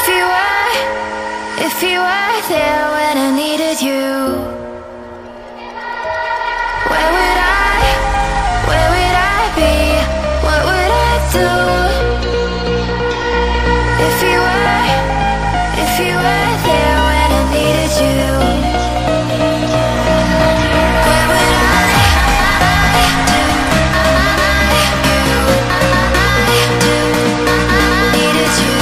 If you were there when I needed you, where would I be? What would I do? If you were there when I needed you, where would I do? Needed you.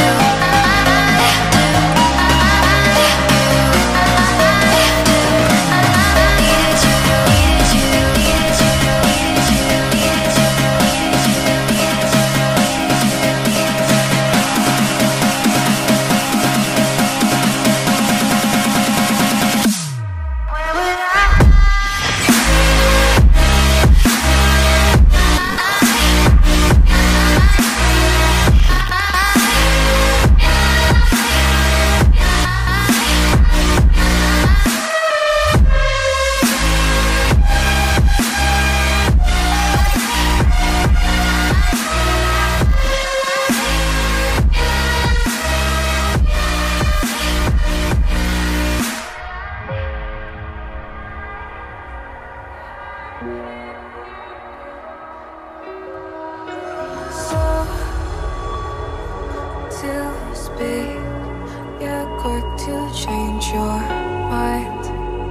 To speak, you're quick to change your mind,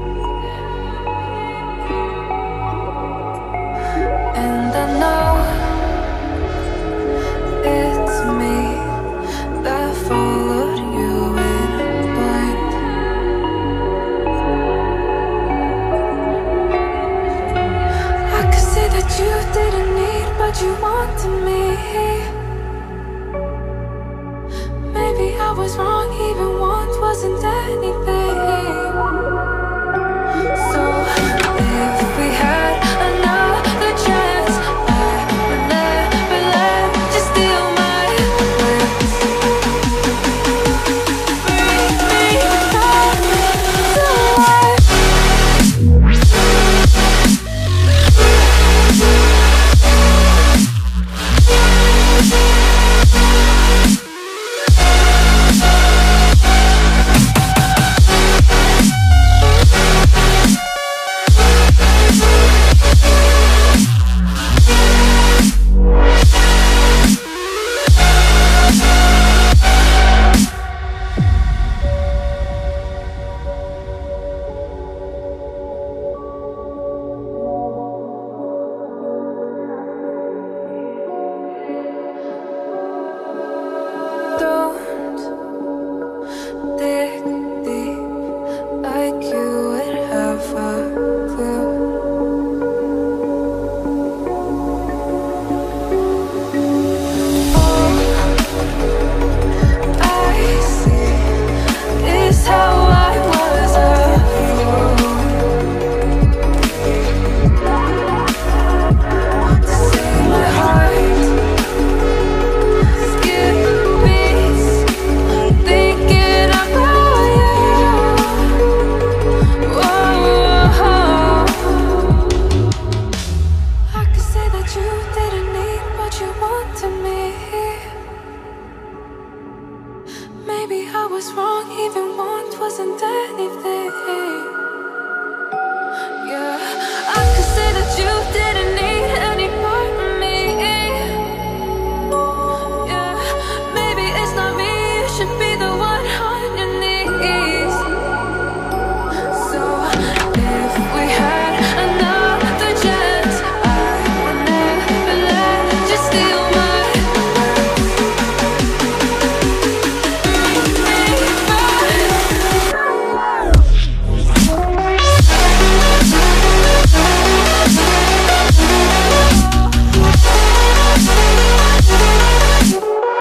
and I know it's me that followed you in blind. I could say that you didn't need, but you wanted me. Maybe I was wrong, even once wasn't anything. So if we had another chance, I would never let you steal my plans. Bring me back to life. Maybe I was wrong, even once wasn't anything. Yeah, I could say that you didn't need